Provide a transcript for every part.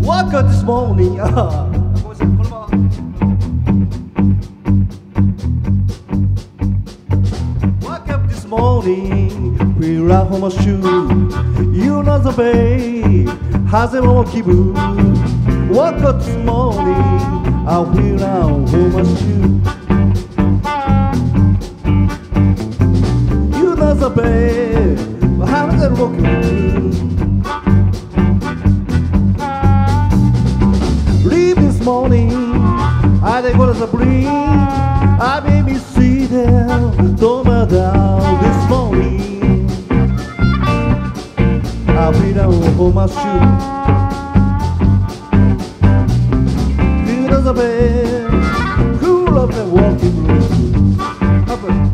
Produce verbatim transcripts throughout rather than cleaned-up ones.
Woke up this morning ああごめんなさいこのままWoke up this morning Feel like home shoe You know the babe 風も気分 Woke up this morning I feel like home shoe You know the babe How the rocking Leave this morning I take what is a breeze I made me see them Don't matter this morning I'll be down for my shoe You know the bed Cool up and walking blue Happen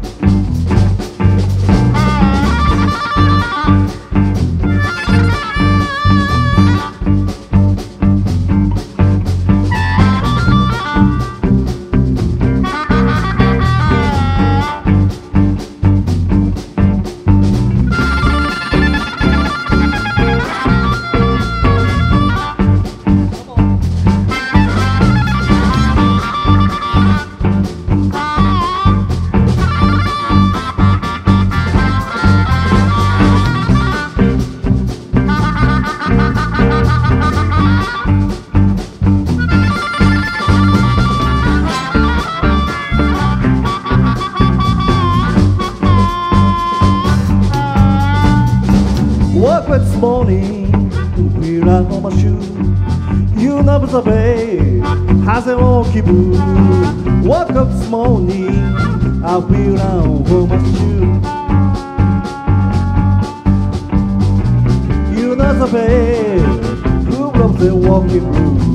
Woke up this morning, feel like on my shoe. You know the babe,風も気分 Woke up this morning, I feel like on my shoe. You know the babe, who loves the walking blue